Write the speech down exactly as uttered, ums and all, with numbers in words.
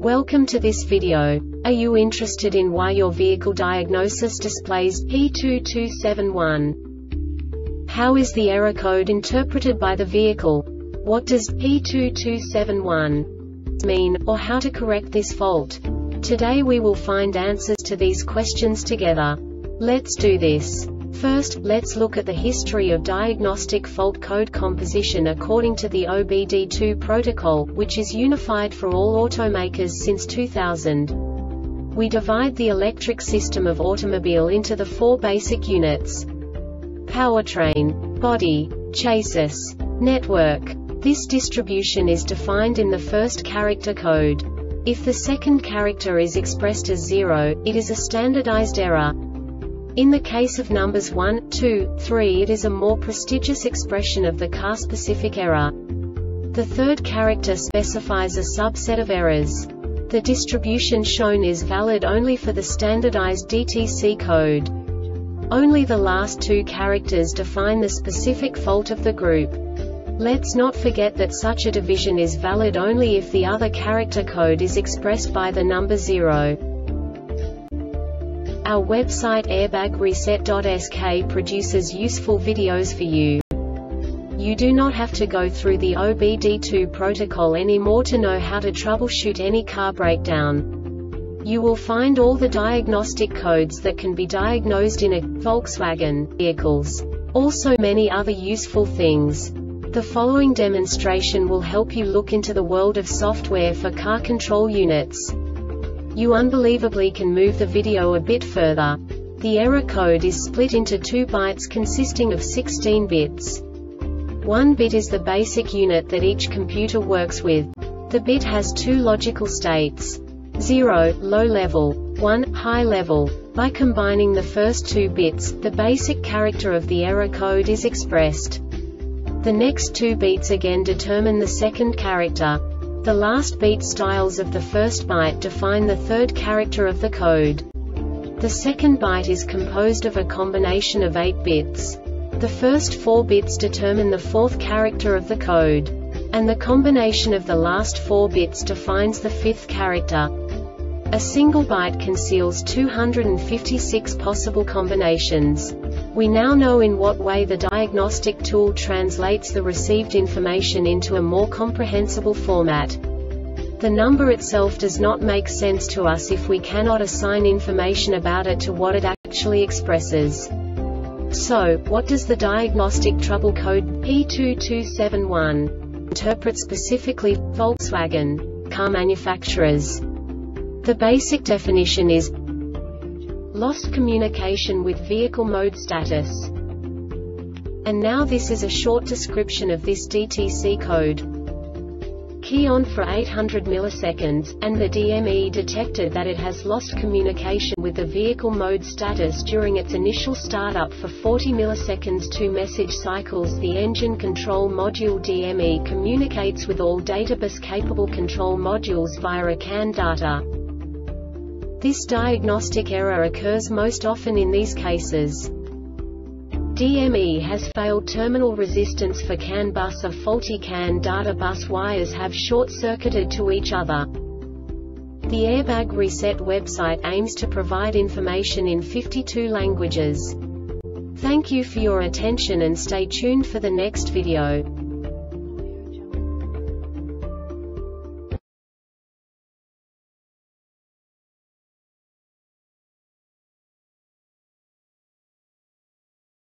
Welcome to this video. Are you interested in why your vehicle diagnosis displays P two two seven one? How is the error code interpreted by the vehicle? What does P two two seven one mean, or how to correct this fault? Today we will find answers to these questions together. Let's do this. First, let's look at the history of diagnostic fault code composition according to the O B D two protocol, which is unified for all automakers since two thousand. We divide the electric system of automobile into the four basic units: powertrain, body, chassis, network. This distribution is defined in the first character code. If the second character is expressed as zero, it is a standardized error. In the case of numbers one, two, three, it is a more prestigious expression of the car-specific error. The third character specifies a subset of errors. The distribution shown is valid only for the standardized D T C code. Only the last two characters define the specific fault of the group. Let's not forget that such a division is valid only if the other character code is expressed by the number zero. Our website airbag reset dot S K produces useful videos for you. You do not have to go through the O B D two protocol anymore to know how to troubleshoot any car breakdown. You will find all the diagnostic codes that can be diagnosed in a Volkswagen vehicles. Also many other useful things. The following demonstration will help you look into the world of software for car control units. You unbelievably can move the video a bit further. The error code is split into two bytes consisting of sixteen bits. One bit is the basic unit that each computer works with. The bit has two logical states: zero, low level, one, high level. By combining the first two bits, the basic character of the error code is expressed. The next two beats again determine the second character. The last beat styles of the first byte define the third character of the code. The second byte is composed of a combination of eight bits. The first four bits determine the fourth character of the code. And the combination of the last four bits defines the fifth character. A single byte conceals two hundred fifty-six possible combinations. We now know in what way the diagnostic tool translates the received information into a more comprehensible format. The number itself does not make sense to us if we cannot assign information about it to what it actually expresses. So, what does the diagnostic trouble code P two two seven one interpret specifically for Volkswagen car manufacturers? The basic definition is lost communication with vehicle mode status. And now this is a short description of this D T C code. Key on for eight hundred milliseconds, and the D M E detected that it has lost communication with the vehicle mode status during its initial startup for forty milliseconds. Two message cycles. The engine control module D M E communicates with all databus capable control modules via a C A N data. This diagnostic error occurs most often in these cases: D M E has failed terminal resistance for C A N bus, or faulty C A N data bus wires have short-circuited to each other. The Airbag Reset website aims to provide information in fifty-two languages. Thank you for your attention and stay tuned for the next video.